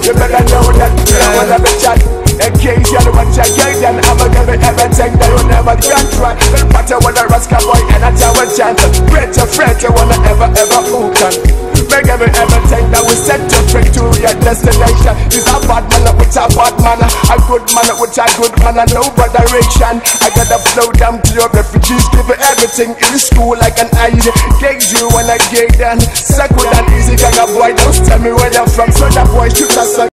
You better know that you don't wanna be chat. Occasion what you get, and I'ma give it everything that you never can try. No matter what a rascal boy and a tower chance. Great to friend, you wanna ever who can. Make everything that we set you free to your destination. Is a bad man with a bad man, a good man with a good man, and no direction. I gotta flow down to your refugees, give you everything in school like an ID. Gauge you when I get done. Suck with an easy kind of boy, don't tell me where you're from. So that boy shoot us.